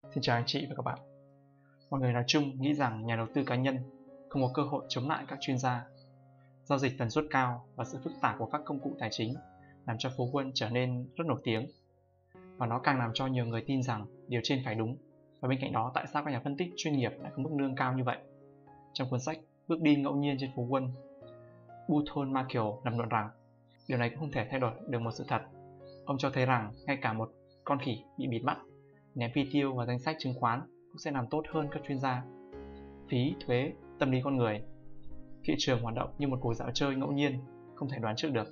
Xin chào anh chị và các bạn. Mọi người nói chung nghĩ rằng nhà đầu tư cá nhân không có cơ hội chống lại các chuyên gia. Giao dịch tần suất cao và sự phức tạp của các công cụ tài chính làm cho phố Wall trở nên rất nổi tiếng. Và nó càng làm cho nhiều người tin rằng điều trên phải đúng. Và bên cạnh đó, tại sao các nhà phân tích chuyên nghiệp lại có mức lương cao như vậy? Trong cuốn sách Bước đi ngẫu nhiên trên phố Wall, Button Markel lập luận rằng điều này cũng không thể thay đổi được một sự thật. Ông cho thấy rằng ngay cả một con khỉ bị bịt mắt, ném phi tiêu vào danh sách chứng khoán cũng sẽ làm tốt hơn các chuyên gia. Phí, thuế, tâm lý con người. Thị trường hoạt động như một cuộc dạo chơi ngẫu nhiên, không thể đoán trước được.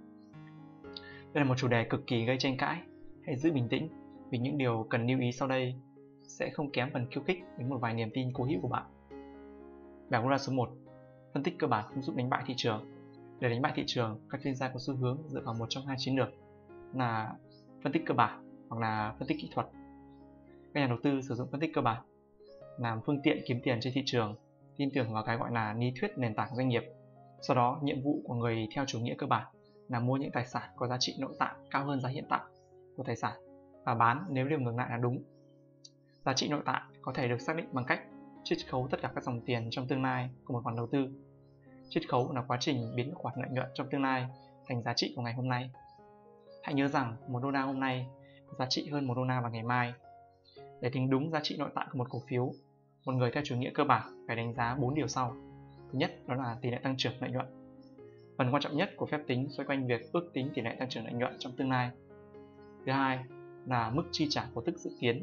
Đây là một chủ đề cực kỳ gây tranh cãi. Hãy giữ bình tĩnh, vì những điều cần lưu ý sau đây sẽ không kém phần khiêu khích đến một vài niềm tin cố hữu của bạn. Bảng Gura số 1. Phân tích cơ bản không giúp đánh bại thị trường. Để đánh bại thị trường, các chuyên gia có xu hướng dựa vào một trong hai chiến lược là phân tích cơ bản hoặc là phân tích kỹ thuật. Các nhà đầu tư sử dụng phân tích cơ bản làm phương tiện kiếm tiền trên thị trường, tin tưởng vào cái gọi là lý thuyết nền tảng doanh nghiệp. Sau đó, nhiệm vụ của người theo chủ nghĩa cơ bản là mua những tài sản có giá trị nội tại cao hơn giá hiện tại của tài sản và bán nếu điều ngược lại là đúng. Giá trị nội tại có thể được xác định bằng cách chiết khấu tất cả các dòng tiền trong tương lai của một khoản đầu tư. Chiết khấu là quá trình biến khoản lợi nhuận trong tương lai thành giá trị của ngày hôm nay. Hãy nhớ rằng $1 hôm nay có giá trị hơn $1 vào ngày mai. Để tính đúng giá trị nội tại của một cổ phiếu, một người theo chủ nghĩa cơ bản phải đánh giá 4 điều sau. Thứ nhất, đó là tỷ lệ tăng trưởng lợi nhuận. Phần quan trọng nhất của phép tính xoay quanh việc ước tính tỷ lệ tăng trưởng lợi nhuận trong tương lai. Thứ hai là mức chi trả cổ tức dự kiến.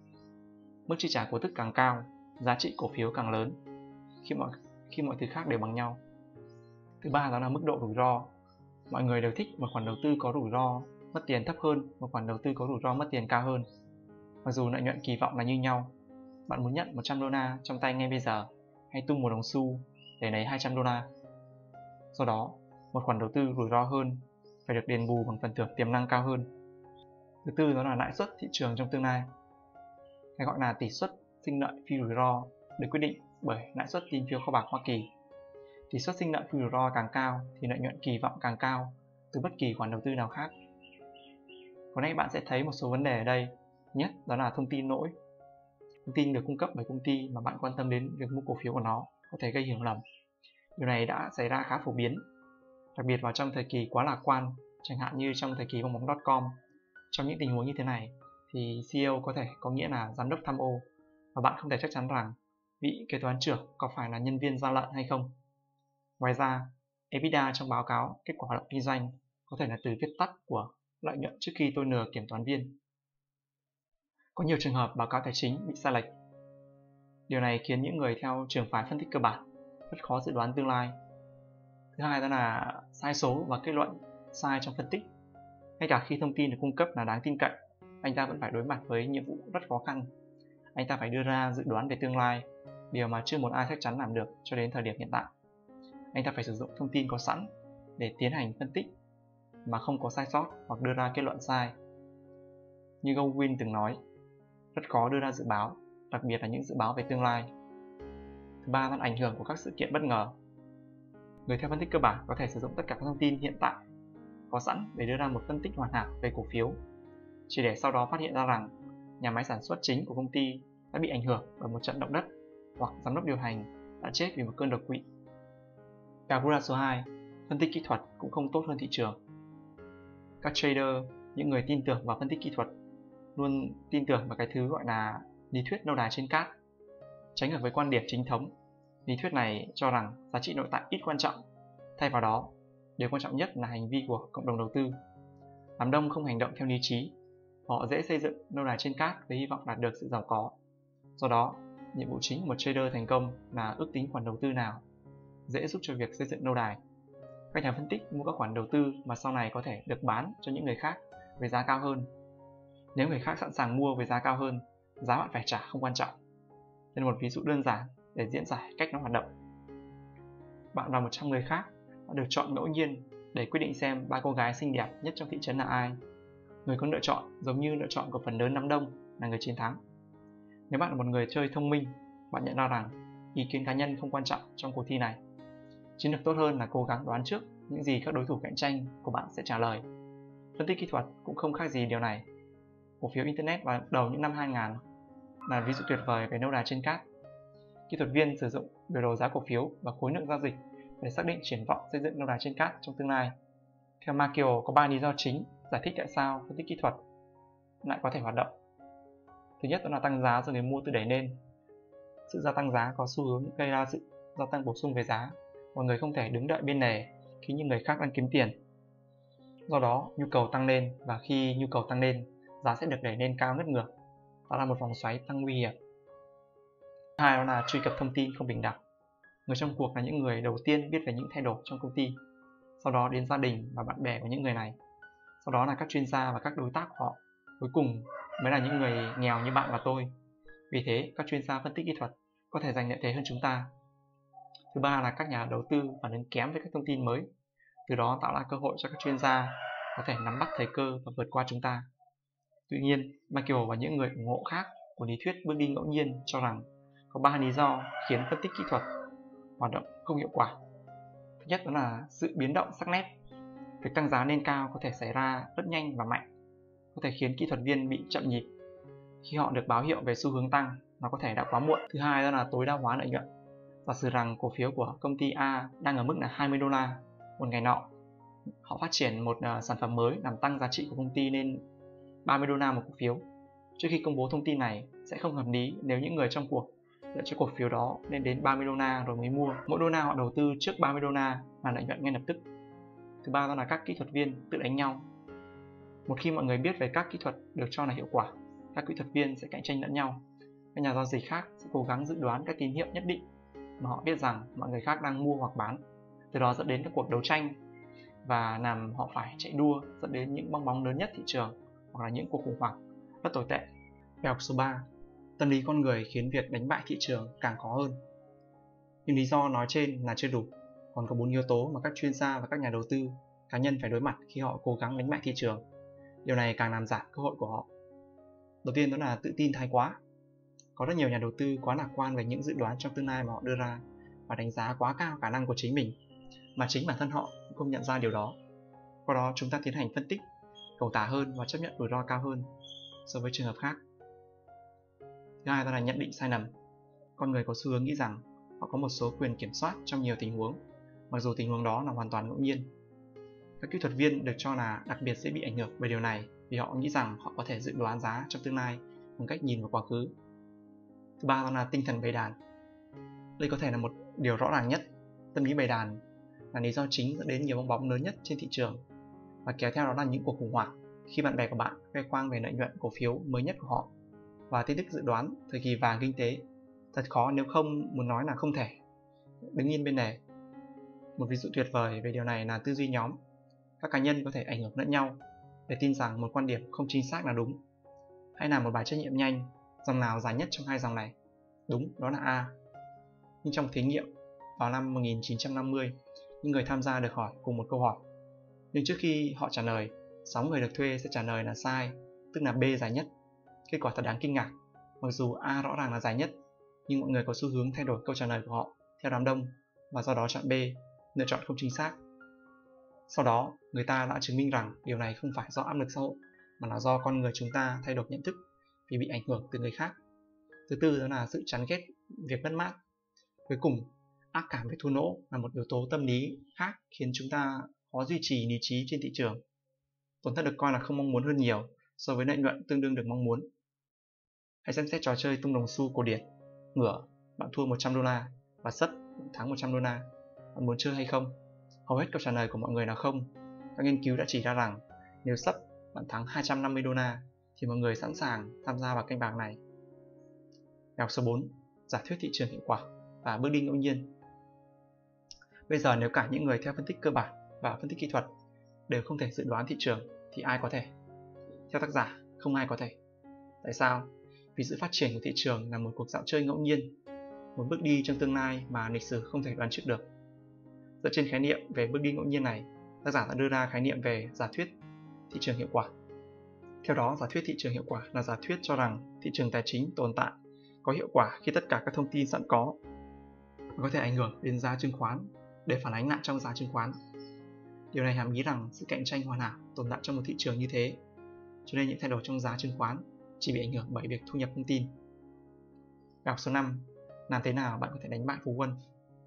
Mức chi trả cổ tức càng cao, giá trị cổ phiếu càng lớn khi mọi thứ khác đều bằng nhau. Thứ ba đó là mức độ rủi ro. Mọi người đều thích một khoản đầu tư có rủi ro mất tiền thấp hơn một khoản đầu tư có rủi ro mất tiền cao hơn. Mặc dù lợi nhuận kỳ vọng là như nhau, bạn muốn nhận $100 trong tay ngay bây giờ hay tung một đồng xu để lấy $200. Do đó, một khoản đầu tư rủi ro hơn phải được đền bù bằng phần thưởng tiềm năng cao hơn. Thứ tư đó là lãi suất thị trường trong tương lai. Cái gọi là tỷ suất sinh lợi phi rủi ro được quyết định bởi lãi suất tín phiếu kho bạc Hoa Kỳ. Tỷ suất sinh lợi phi rủi ro càng cao thì lợi nhuận kỳ vọng càng cao từ bất kỳ khoản đầu tư nào khác. Hôm nay bạn sẽ thấy một số vấn đề ở đây. Nhất đó là thông tin lỗi. Thông tin được cung cấp bởi công ty mà bạn quan tâm đến việc mua cổ phiếu của nó có thể gây hiểu lầm. Điều này đã xảy ra khá phổ biến, đặc biệt vào trong thời kỳ quá lạc quan, chẳng hạn như trong thời kỳ bong bóng.com. Trong những tình huống như thế này thì CEO có thể có nghĩa là giám đốc tham ô và bạn không thể chắc chắn rằng vị kế toán trưởng có phải là nhân viên gian lận hay không. Ngoài ra, EBITDA trong báo cáo kết quả hoạt động kinh doanh có thể là từ viết tắt của lợi nhuận trước khi tôi lừa kiểm toán viên. Có nhiều trường hợp báo cáo tài chính bị sai lệch. Điều này khiến những người theo trường phái phân tích cơ bản rất khó dự đoán tương lai. Thứ hai đó là sai số và kết luận sai trong phân tích. Ngay cả khi thông tin được cung cấp là đáng tin cậy, anh ta vẫn phải đối mặt với nhiệm vụ rất khó khăn. Anh ta phải đưa ra dự đoán về tương lai, điều mà chưa một ai chắc chắn làm được cho đến thời điểm hiện tại. Anh ta phải sử dụng thông tin có sẵn để tiến hành phân tích mà không có sai sót hoặc đưa ra kết luận sai. Như Gowin từng nói, rất khó đưa ra dự báo, đặc biệt là những dự báo về tương lai. Thứ ba là ảnh hưởng của các sự kiện bất ngờ. Người theo phân tích cơ bản có thể sử dụng tất cả các thông tin hiện tại có sẵn để đưa ra một phân tích hoàn hảo về cổ phiếu, chỉ để sau đó phát hiện ra rằng nhà máy sản xuất chính của công ty đã bị ảnh hưởng bởi một trận động đất hoặc giám đốc điều hành đã chết vì một cơn đột quỵ. Gura số 2. Phân tích kỹ thuật cũng không tốt hơn thị trường. Các trader, những người tin tưởng vào phân tích kỹ thuật, luôn tin tưởng vào cái thứ gọi là lý thuyết lâu đài trên cát. Trái ngược với quan điểm chính thống, lý thuyết này cho rằng giá trị nội tại ít quan trọng. Thay vào đó, điều quan trọng nhất là hành vi của cộng đồng đầu tư. Đám đông không hành động theo lý trí, họ dễ xây dựng lâu đài trên cát với hy vọng đạt được sự giàu có. Do đó, nhiệm vụ chính của một trader thành công là ước tính khoản đầu tư nào dễ giúp cho việc xây dựng lâu đài. Các nhà phân tích mua các khoản đầu tư mà sau này có thể được bán cho những người khác với giá cao hơn. Nếu người khác sẵn sàng mua với giá cao hơn, giá bạn phải trả không quan trọng. Đây là một ví dụ đơn giản để diễn giải cách nó hoạt động. Bạn và 100 người khác đã được chọn ngẫu nhiên để quyết định xem 3 cô gái xinh đẹp nhất trong thị trấn là ai. Người có lựa chọn giống như lựa chọn của phần lớn đám đông là người chiến thắng. Nếu bạn là một người chơi thông minh, bạn nhận ra rằng ý kiến cá nhân không quan trọng trong cuộc thi này. Chiến lược tốt hơn là cố gắng đoán trước những gì các đối thủ cạnh tranh của bạn sẽ trả lời. Phân tích kỹ thuật cũng không khác gì điều này. Cổ phiếu Internet vào đầu những năm 2000 là ví dụ tuyệt vời về lâu đài trên cát. Kỹ thuật viên sử dụng biểu đồ giá cổ phiếu và khối lượng giao dịch để xác định triển vọng xây dựng lâu đài trên cát trong tương lai. Theo Markio, có 3 lý do chính giải thích tại sao phân tích kỹ thuật lại có thể hoạt động. Thứ nhất, đó là tăng giá do người mua tự đẩy lên. Sự gia tăng giá có xu hướng gây ra sự gia tăng bổ sung về giá. Mọi người không thể đứng đợi bên lề khi những người khác đang kiếm tiền. Do đó, nhu cầu tăng lên, và khi nhu cầu tăng lên, giá sẽ được đẩy lên cao ngất ngược. Đó là một vòng xoáy tăng nguy hiểm. Thứ hai, đó là truy cập thông tin không bình đẳng. Người trong cuộc là những người đầu tiên biết về những thay đổi trong công ty, sau đó đến gia đình và bạn bè của những người này, sau đó là các chuyên gia và các đối tác của họ, cuối cùng mới là những người nghèo như bạn và tôi. Vì thế, các chuyên gia phân tích kỹ thuật có thể giành lợi thế hơn chúng ta. Thứ ba là các nhà đầu tư phản ứng kém với các thông tin mới, từ đó tạo ra cơ hội cho các chuyên gia có thể nắm bắt thời cơ và vượt qua chúng ta. Tuy nhiên, Michael và những người ủng hộ khác của lý thuyết bước đi ngẫu nhiên cho rằng có 3 lý do khiến phân tích kỹ thuật hoạt động không hiệu quả. Thứ nhất, đó là sự biến động sắc nét. Việc tăng giá lên cao có thể xảy ra rất nhanh và mạnh, có thể khiến kỹ thuật viên bị chậm nhịp. Khi họ được báo hiệu về xu hướng tăng, nó có thể đã quá muộn. Thứ hai, đó là tối đa hóa lợi nhuận. Giả sử rằng cổ phiếu của công ty A đang ở mức là 20 đô la. Một ngày nọ, họ phát triển một sản phẩm mới làm tăng giá trị của công ty lên 30 đô la một cổ phiếu. Trước khi công bố thông tin này, sẽ không hợp lý nếu những người trong cuộc đợi cho cổ phiếu đó lên đến 30 đô la rồi mới mua. Mỗi đô la họ đầu tư trước 30 đô la là lợi nhuận ngay lập tức. Thứ ba, đó là các kỹ thuật viên tự đánh nhau. Một khi mọi người biết về các kỹ thuật được cho là hiệu quả, các kỹ thuật viên sẽ cạnh tranh lẫn nhau. Các nhà giao dịch khác sẽ cố gắng dự đoán các tín hiệu nhất định mà họ biết rằng mọi người khác đang mua hoặc bán, từ đó dẫn đến các cuộc đấu tranh và làm họ phải chạy đua, dẫn đến những bong bóng lớn nhất thị trường hoặc là những cuộc khủng hoảng rất tồi tệ. Bài học số 3. Tâm lý con người khiến việc đánh bại thị trường càng khó hơn. Những lý do nói trên là chưa đủ, còn có 4 yếu tố mà các chuyên gia và các nhà đầu tư cá nhân phải đối mặt khi họ cố gắng đánh bại thị trường. Điều này càng làm giảm cơ hội của họ. Đầu tiên, đó là tự tin thái quá. Có rất nhiều nhà đầu tư quá lạc quan về những dự đoán trong tương lai mà họ đưa ra và đánh giá quá cao khả năng của chính mình, mà chính bản thân họ cũng không nhận ra điều đó. Qua đó chúng ta tiến hành phân tích cầu tả hơn và chấp nhận rủi ro cao hơn so với trường hợp khác. Thứ hai, đó là nhận định sai lầm. Con người có xu hướng nghĩ rằng họ có một số quyền kiểm soát trong nhiều tình huống, mặc dù tình huống đó là hoàn toàn ngẫu nhiên. Các kỹ thuật viên được cho là đặc biệt dễ bị ảnh hưởng bởi điều này vì họ nghĩ rằng họ có thể dự đoán giá trong tương lai bằng cách nhìn vào quá khứ. Thứ ba, đó là tinh thần bầy đàn. Đây có thể là một điều rõ ràng nhất. Tâm lý bầy đàn là lý do chính dẫn đến nhiều bong bóng lớn nhất trên thị trường, và kéo theo đó là những cuộc khủng hoảng khi bạn bè của bạn khoe khoang về lợi nhuận cổ phiếu mới nhất của họ và tin tức dự đoán thời kỳ vàng kinh tế. Thật khó nếu không muốn nói là không thể đứng yên bên lề. Một ví dụ tuyệt vời về điều này là tư duy nhóm. Các cá nhân có thể ảnh hưởng lẫn nhau để tin rằng một quan điểm không chính xác là đúng. Hãy làm một bài trắc nghiệm nhanh, dòng nào dài nhất trong hai dòng này? Đúng, đó là A. Nhưng trong thí nghiệm vào năm 1950, những người tham gia được hỏi cùng một câu hỏi. Nhưng trước khi họ trả lời, 6 người được thuê sẽ trả lời là sai, tức là B dài nhất. Kết quả thật đáng kinh ngạc. Mặc dù A rõ ràng là dài nhất, nhưng mọi người có xu hướng thay đổi câu trả lời của họ theo đám đông và do đó chọn B, lựa chọn không chính xác. Sau đó, người ta đã chứng minh rằng điều này không phải do áp lực xã hội, mà là do con người chúng ta thay đổi nhận thức vì bị ảnh hưởng từ người khác. Thứ tư, đó là sự chán ghét việc mất mát. Cuối cùng, ác cảm với thua lỗ là một yếu tố tâm lý khác khiến chúng ta khó duy trì lý trí trên thị trường. Tổn thất được coi là không mong muốn hơn nhiều so với lợi nhuận tương đương được mong muốn. Hãy xem xét trò chơi tung đồng xu cổ điển. Ngửa, bạn thua 100 đô la, và sấp, bạn thắng 100 đô la. Bạn muốn chơi hay không? Hầu hết câu trả lời của mọi người là không. Các nghiên cứu đã chỉ ra rằng nếu sấp, bạn thắng 250 đô la thì mọi người sẵn sàng tham gia vào kênh bạc này. Bài học số 4. Giả thuyết thị trường hiệu quả và bước đi ngẫu nhiên. Bây giờ nếu cả những người theo phân tích cơ bản và phân tích kỹ thuật đều không thể dự đoán thị trường thì ai có thể? Theo tác giả, không ai có thể. Tại sao? Vì sự phát triển của thị trường là một cuộc dạo chơi ngẫu nhiên, một bước đi trong tương lai mà lịch sử không thể đoán trước được. Dựa trên khái niệm về bước đi ngẫu nhiên này, tác giả đã đưa ra khái niệm về giả thuyết thị trường hiệu quả. Theo đó, giả thuyết thị trường hiệu quả là giả thuyết cho rằng thị trường tài chính tồn tại có hiệu quả khi tất cả các thông tin sẵn có thể ảnh hưởng đến giá chứng khoán để phản ánh lại trong giá chứng khoán. Điều này hàm ý rằng sự cạnh tranh hoàn hảo tồn tại trong một thị trường như thế, cho nên những thay đổi trong giá chứng khoán chỉ bị ảnh hưởng bởi việc thu nhập thông tin. Bài học số 5. Làm thế nào bạn có thể đánh bại Phú Quân?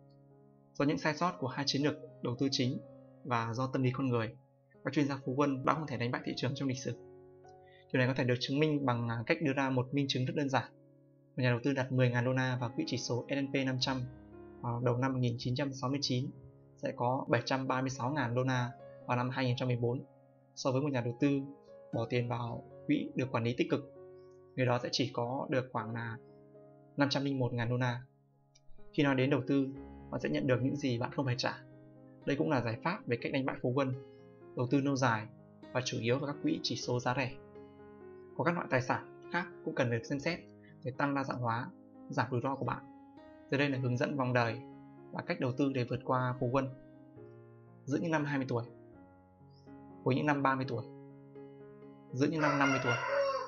Do những sai sót của hai chiến lược đầu tư chính và do tâm lý con người, các chuyên gia Phú Quân đã không thể đánh bại thị trường trong lịch sử. Điều này có thể được chứng minh bằng cách đưa ra một minh chứng rất đơn giản. Một nhà đầu tư đặt 10.000 đô la vào quỹ chỉ số S&P 500 vào đầu năm 1969 sẽ có 736.000 đô la vào năm 2014, so với một nhà đầu tư bỏ tiền vào quỹ được quản lý tích cực, người đó sẽ chỉ có được khoảng là 501.000 đô la. Khi nói đến đầu tư, bạn sẽ nhận được những gì bạn không phải trả. Đây cũng là giải pháp về cách đánh bại Phú Quân, đầu tư lâu dài và chủ yếu vào các quỹ chỉ số giá rẻ. Có các loại tài sản khác cũng cần được xem xét để tăng đa dạng hóa, giảm rủi ro của bạn. Dưới đây là hướng dẫn vòng đời và cách đầu tư để vượt qua Phú Quân. Giữa những năm 20 tuổi, cuối những năm 30 tuổi, giữa những năm 50 tuổi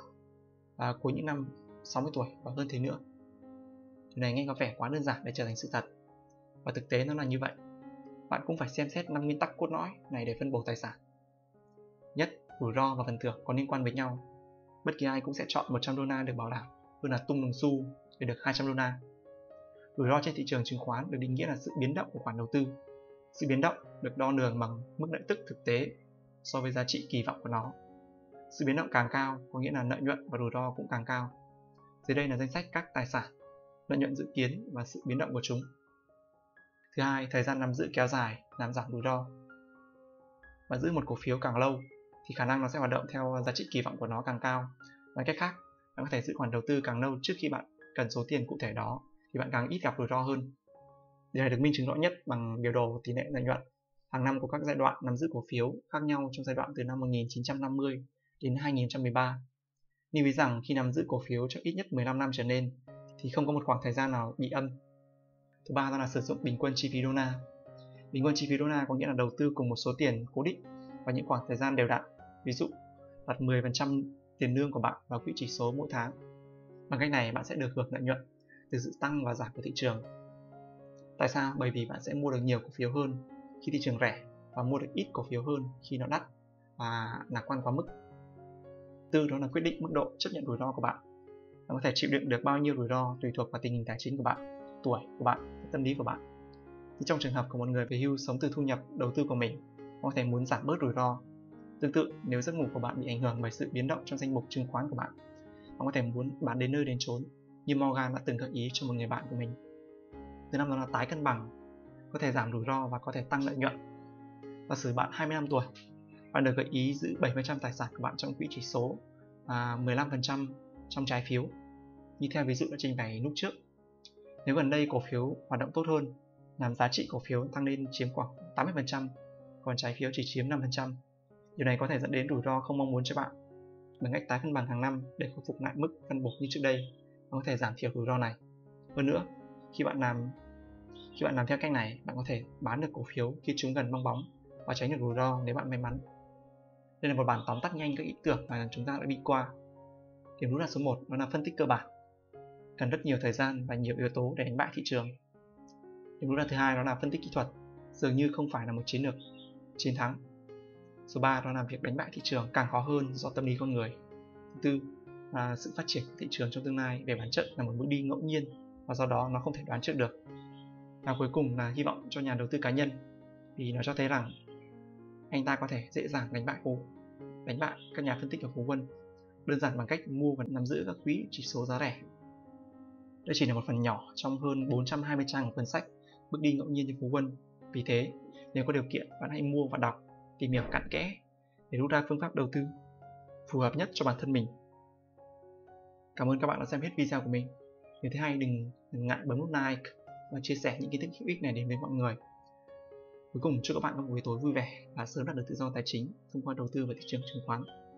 và cuối những năm 60 tuổi và hơn thế nữa. Điều này nghe có vẻ quá đơn giản để trở thành sự thật, và thực tế nó là như vậy. Bạn cũng phải xem xét 5 nguyên tắc cốt lõi này để phân bổ tài sản. Nhất, rủi ro và phần thưởng có liên quan với nhau. Bất kỳ ai cũng sẽ chọn 100 đô la được bảo đảm hơn là tung đồng xu để được 200 đô la. Rủi ro trên thị trường chứng khoán được định nghĩa là sự biến động của khoản đầu tư. Sự biến động được đo lường bằng mức lợi tức thực tế so với giá trị kỳ vọng của nó. Sự biến động càng cao có nghĩa là lợi nhuận và rủi ro cũng càng cao. Dưới đây là danh sách các tài sản, lợi nhuận dự kiến và sự biến động của chúng. Thứ hai, thời gian nắm giữ kéo dài làm giảm rủi ro. Bạn giữ một cổ phiếu càng lâu thì khả năng nó sẽ hoạt động theo giá trị kỳ vọng của nó càng cao. Nói cách khác, bạn có thể giữ khoản đầu tư càng lâu trước khi bạn cần số tiền cụ thể đó thì bạn càng ít gặp rủi ro hơn. Điều này được minh chứng rõ nhất bằng biểu đồ tỷ lệ lợi nhuận hàng năm của các giai đoạn nắm giữ cổ phiếu khác nhau trong giai đoạn từ năm 1950 đến 2013. Lưu ý rằng khi nắm giữ cổ phiếu cho ít nhất 15 năm trở lên thì không có một khoảng thời gian nào bị âm. Thứ ba đó là sử dụng bình quân chi phí đô la. Bình quân chi phí đô la có nghĩa là đầu tư cùng một số tiền cố định và những khoảng thời gian đều đặn. Ví dụ, đặt 10% tiền lương của bạn vào quỹ chỉ số mỗi tháng. Bằng cách này bạn sẽ được hưởng lợi nhuận từ sự tăng và giảm của thị trường. Tại sao? Bởi vì bạn sẽ mua được nhiều cổ phiếu hơn khi thị trường rẻ và mua được ít cổ phiếu hơn khi nó đắt và lạc quan quá mức. Tư đó là quyết định mức độ chấp nhận rủi ro của bạn. Bạn có thể chịu đựng được bao nhiêu rủi ro tùy thuộc vào tình hình tài chính của bạn, tuổi của bạn và tâm lý của bạn. Như trong trường hợp của một người về hưu sống từ thu nhập đầu tư của mình, bạn có thể muốn giảm bớt rủi ro. Tương tự, nếu giấc ngủ của bạn bị ảnh hưởng bởi sự biến động trong danh mục chứng khoán của bạn, bạn có thể muốn bán đến nơi đến chốn, như Morgan đã từng gợi ý cho một người bạn của mình. Thứ năm đó là tái cân bằng, có thể giảm rủi ro và có thể tăng lợi nhuận. Giả sử bạn 25 tuổi, bạn được gợi ý giữ 70% tài sản của bạn trong quỹ chỉ số và 15% trong trái phiếu, như theo ví dụ đã trình bày lúc trước. Nếu gần đây cổ phiếu hoạt động tốt hơn, làm giá trị cổ phiếu tăng lên chiếm khoảng 80%, còn trái phiếu chỉ chiếm 5%, điều này có thể dẫn đến rủi ro không mong muốn cho bạn. Bằng cách tái cân bằng hàng năm để khôi phục lại mức phân bổ như trước đây, bạn có thể giảm thiểu rủi ro này. Hơn nữa, khi bạn làm theo cách này, bạn có thể bán được cổ phiếu khi chúng gần bong bóng và tránh được rủi ro nếu bạn may mắn. Đây là một bản tóm tắt nhanh các ý tưởng mà chúng ta đã đi qua. Điểm rút ra số 1 đó là phân tích cơ bản, cần rất nhiều thời gian và nhiều yếu tố để đánh bại thị trường. Điểm rút ra thứ hai đó là phân tích kỹ thuật, dường như không phải là một chiến lược chiến thắng. Số 3 đó là việc đánh bại thị trường càng khó hơn do tâm lý con người. Thứ tư là sự phát triển của thị trường trong tương lai về bản chất là một bước đi ngẫu nhiên và do đó nó không thể đoán trước được. Và cuối cùng là hy vọng cho nhà đầu tư cá nhân, vì nó cho thấy rằng anh ta có thể dễ dàng đánh bại các nhà phân tích ở Phú Quân đơn giản bằng cách mua và nắm giữ các quỹ chỉ số giá rẻ. Đây chỉ là một phần nhỏ trong hơn 420 trang của cuốn sách Bước đi ngẫu nhiên như Phú Quân. Vì thế, nếu có điều kiện, bạn hãy mua và đọc, tìm hiểu cặn kẽ để rút ra phương pháp đầu tư phù hợp nhất cho bản thân mình. Cảm ơn các bạn đã xem hết video của mình. Nếu thấy hay, đừng ngại bấm nút like và chia sẻ những kiến thức hữu ích này đến với mọi người. Cuối cùng, chúc các bạn có một buổi tối vui vẻ và sớm đạt được tự do tài chính thông qua đầu tư vào thị trường chứng khoán.